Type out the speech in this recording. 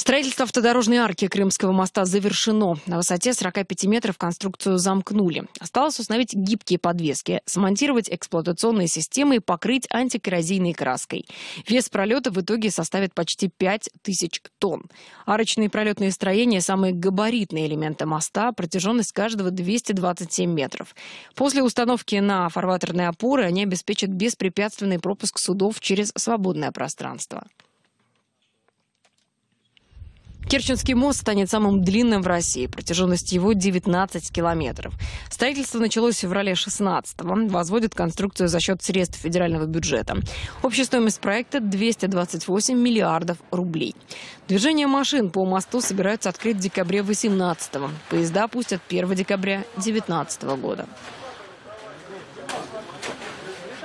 Строительство автодорожной арки Крымского моста завершено. На высоте 45 метров конструкцию замкнули. Осталось установить гибкие подвески, смонтировать эксплуатационные системы и покрыть антикоррозийной краской. Вес пролета в итоге составит почти 5000 тонн. Арочные пролетные строения – самые габаритные элементы моста, протяженность каждого 227 метров. После установки на фарватерные опоры они обеспечат беспрепятственный пропуск судов через свободное пространство. Керченский мост станет самым длинным в России. Протяженность его 19 километров. Строительство началось в феврале 2016-го. Возводят конструкцию за счет средств федерального бюджета. Общая стоимость проекта – 228 миллиардов рублей. Движение машин по мосту собираются открыть в декабре 2018-го. Поезда пустят 1 декабря 2019 года.